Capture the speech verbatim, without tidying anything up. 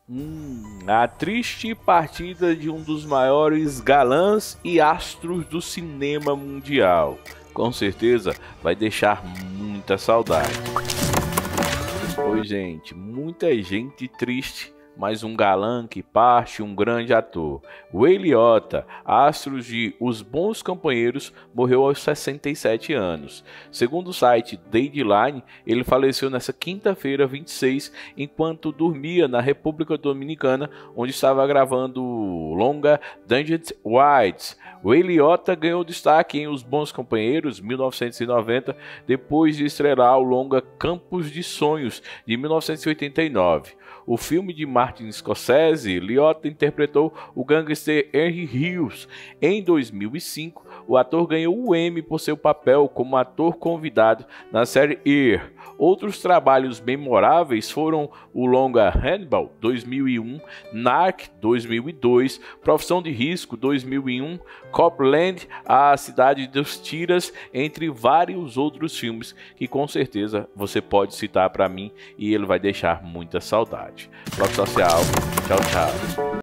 Hum, a triste partida de um dos maiores galãs e astros do cinema mundial. Com certeza vai deixar muita saudade. Oi, gente, muita gente triste, mas um galã que parte, um grande ator. Ray Liotta, astro de Os Bons Companheiros, morreu aos sessenta e sete anos. Segundo o site Deadline, ele faleceu nesta quinta-feira, vinte e seis, enquanto dormia na República Dominicana, onde estava gravando o longa Dangerous Wilds. Ray Liotta ganhou destaque em Os Bons Companheiros, mil novecentos e noventa, depois de estrelar o longa Campos de Sonhos, de mil novecentos e oitenta e nove. O filme de Martin Scorsese, Liotta interpretou o gangster Henry Hills. Em dois mil e cinco, o ator ganhou o Emmy por seu papel como ator convidado na série Ear. Outros trabalhos memoráveis foram o longa Hannibal, dois mil e um, Narc, dois mil e dois, Profissão de Risco, dois mil e um, Copland, A Cidade dos Tiras, entre vários outros filmes que com certeza você pode citar para mim e ele vai deixar muita saudade. Bloco Social, tchau, tchau.